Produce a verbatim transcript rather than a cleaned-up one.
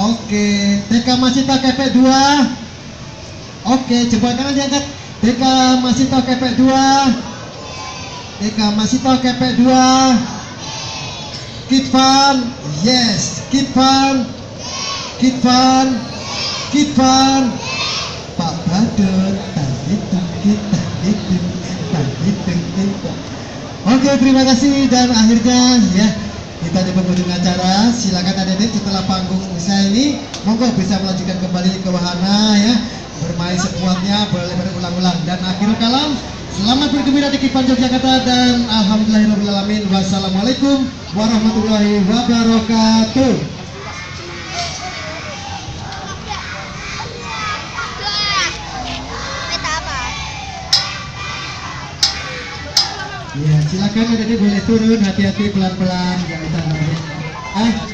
Oke, T K Masito kepek dua. Oke, jempol kanan diangkat. T K Masito kepek dua. T K Masito kepek dua. Kitvan, yes, Kitvan, Kitvan, Kitvan. Pak Badut, taditung kita itu, taditung kita. Oke, terima kasih dan akhirnya ya kita di penghujung acara. Silakan adik-adik setelah panggung usai ini, monggo bisa melanjutkan kembali ke wahana ya, bermain sekuatnya, boleh berulang-ulang. Dan akhirul kalam, selamat bergembira di Kitvan Yogyakarta dan alhamdulillahirobbilalamin. Wassalamualaikum warahmatullahi wabarakatuh. Ya, silakan adik-adik boleh turun, hati-hati pelan-pelan, jangan sampai. Ah,